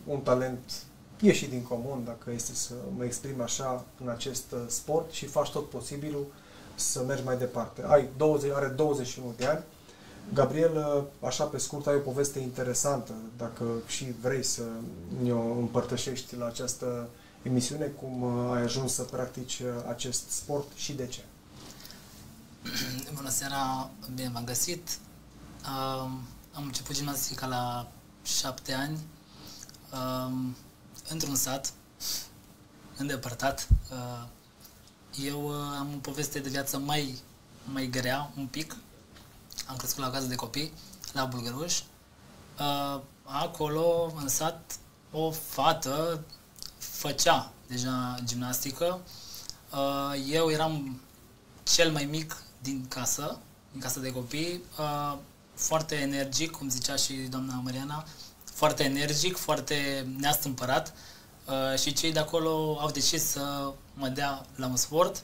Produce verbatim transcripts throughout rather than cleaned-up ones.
un talent ieșit din comun, dacă este să mă exprim așa, în acest sport și faci tot posibilul să mergi mai departe. Ai douăzeci, are douăzeci și unu de ani. Gabriel, așa pe scurt, ai o poveste interesantă, dacă și vrei să ne-o împărtășești la această emisiune, cum ai ajuns să practici acest sport și de ce? Bună seara, bine v-am găsit. Uh, am început gimnastica la șapte ani, uh, într-un sat îndepărtat. Uh, eu uh, am o poveste de viață mai, mai grea, un pic. Am crescut la o casă de copii, la Bulgăruș. Uh, acolo, în sat, o fată făcea deja gimnastică. Uh, eu eram cel mai mic din casă, din casă de copii, uh, foarte energic, cum zicea și doamna Mariana, foarte energic, foarte neastâmpărat, uh, și cei de acolo au decis să mă dea la un sport.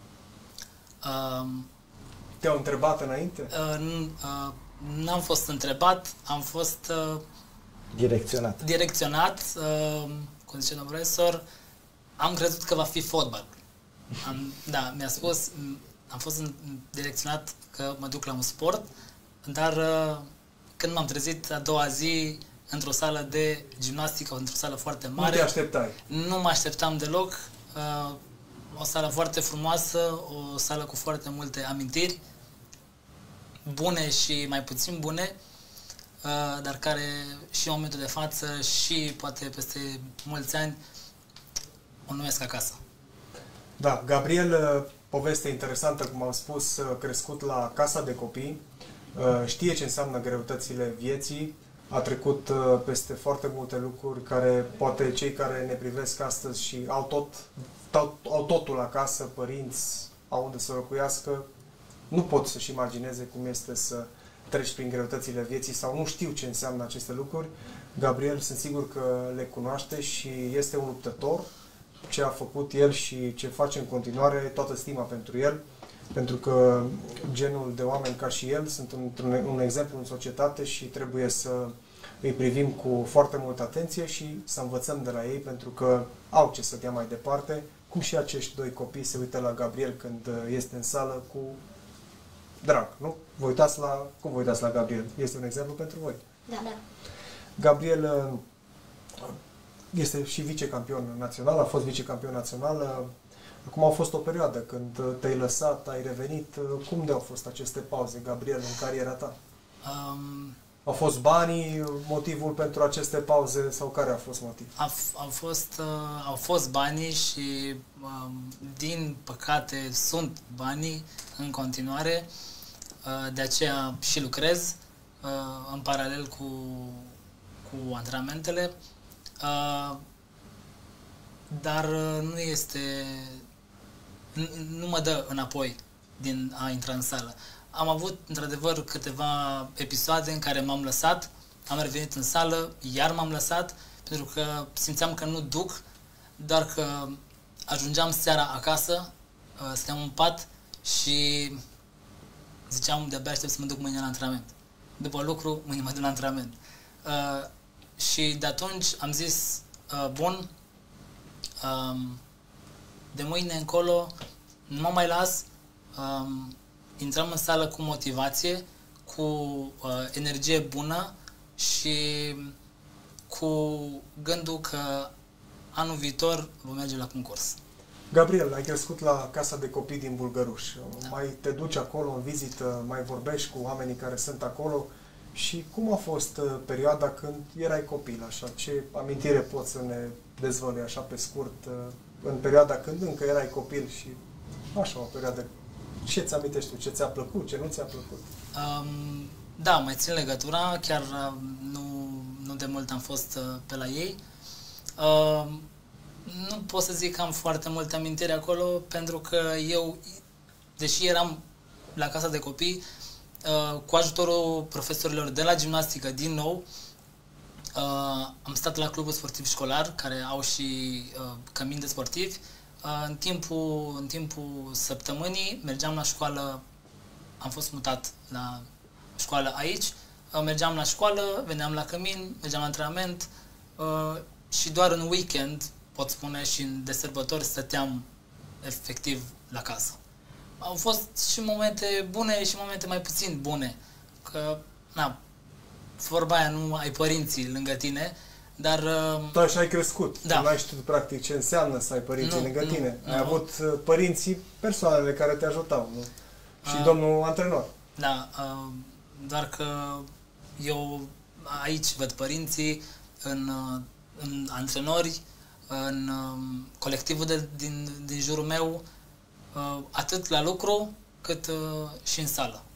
Uh, Te-au întrebat înainte? Uh, uh, n-am fost întrebat, am fost uh, direcționat. Direcționat, uh, cum zice domnul profesor, am crezut că va fi fotbal. Am, da, mi-a spus, am fost direcționat că mă duc la un sport, dar uh, când m-am trezit a doua zi într-o sală de gimnastică, într-o sală foarte mare. Nu te așteptai? Nu mă așteptam deloc. Uh, o sală foarte frumoasă, o sală cu foarte multe amintiri, bune și mai puțin bune, uh, dar care și în momentul de față și poate peste mulți ani o numesc acasă. Da, Gabriel, poveste interesantă, cum am spus, crescut la casa de copii, știe ce înseamnă greutățile vieții, a trecut peste foarte multe lucruri care poate cei care ne privesc astăzi și au, tot, au totul acasă, părinți, au unde să locuiască, nu pot să-și imagineze cum este să treci prin greutățile vieții sau nu știu ce înseamnă aceste lucruri. Gabriel, sunt sigur că le cunoaște și este un luptător. Ce a făcut el și ce face în continuare, toată stima pentru el, pentru că genul de oameni ca și el sunt un, un exemplu în societate și trebuie să îi privim cu foarte multă atenție și să învățăm de la ei, pentru că au ce să dea mai departe, cum și acești doi copii se uită la Gabriel când este în sală cu drag, nu? Vă uitați la, cum vă uitați la Gabriel? Este un exemplu pentru voi. Da, da. Gabriel este și vicecampion național, a fost vicecampion național. Acum a fost o perioadă când te-ai lăsat, ai revenit. Cum de au fost aceste pauze, Gabriel, în cariera ta? Um, au fost banii motivul pentru aceste pauze sau care a fost motiv? A, au, fost, uh, au fost banii și, uh, din păcate, sunt banii în continuare. Uh, de aceea și lucrez uh, în paralel cu, cu antrenamentele. Uh, dar nu este, nu, nu mă dă înapoi din a intra în sală. Am avut într-adevăr câteva episoade în care m-am lăsat, am revenit în sală, iar m-am lăsat, pentru că simțeam că nu duc, doar că ajungeam seara acasă, uh, stăteam în pat și ziceam, de-abia aștept să mă duc mâine la antrenament. După lucru, mâine mă duc la antrenament. Uh, Și de atunci am zis, uh, bun, um, de mâine încolo nu mă mai las, um, intrăm în sală cu motivație, cu uh, energie bună și cu gândul că anul viitor vom merge la concurs. Gabriel, ai crescut la casa de copii din Bulgăruș. Da. Mai te duci acolo în vizită, mai vorbești cu oamenii care sunt acolo. Și cum a fost uh, perioada când erai copil, așa? Ce amintire poți să ne dezvălui așa pe scurt uh, în perioada când încă erai copil și așa o perioadă? Ce ți amintești tu? Ce ți-a plăcut? Ce nu ți-a plăcut? Um, da, mai țin legătura, chiar uh, nu, nu de mult am fost uh, pe la ei. Uh, nu pot să zic că am foarte multe amintiri acolo, pentru că eu, deși eram la casa de copii, Uh, cu ajutorul profesorilor de la gimnastică, din nou, uh, am stat la clubul sportiv școlar, care au și uh, cămin de sportivi. Uh, în, timpul, în timpul săptămânii mergeam la școală, am fost mutat la școală aici, uh, mergeam la școală, veneam la cămin, mergeam la antrenament, uh, și doar în weekend, pot spune, și de sărbători stăteam efectiv la casă. Au fost și momente bune și momente mai puțin bune, că, na, vorba aia, nu ai părinții lângă tine, dar... Uh, tu așa ai crescut, da. Nu ai știut practic ce înseamnă să ai părinții nu, lângă nu, tine. Nu, ai nu. avut perrinții, persoanele care te ajutau, nu? Și Uh, domnul antrenor. Da, uh, doar că eu aici văd părinții, în, uh, în antrenori, în uh, colectivul de, din, din jurul meu, uh, atât la lucru cât uh, și în sală.